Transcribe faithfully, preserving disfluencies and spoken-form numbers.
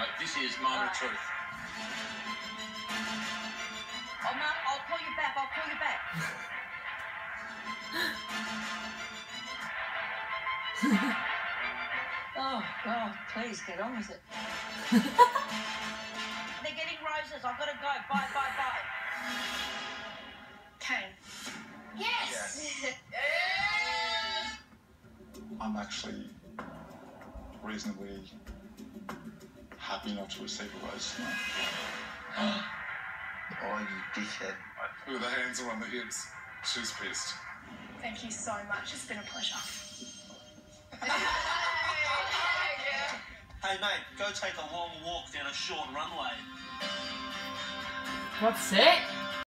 this is moment of truth. Oh, Mum, I'll call you back. I'll call you back. Oh, God, please get on with it. They're getting roses. I've got to go. Bye, bye, bye. Kane. Yes! Yes! Yes! I'm actually reasonably happy not to receive a rose tonight. Oh, you dickhead. With the hands are on the hips. She's pissed. Thank you so much. It's been a pleasure. Hey, mate, go take a long walk down a short runway. What's it?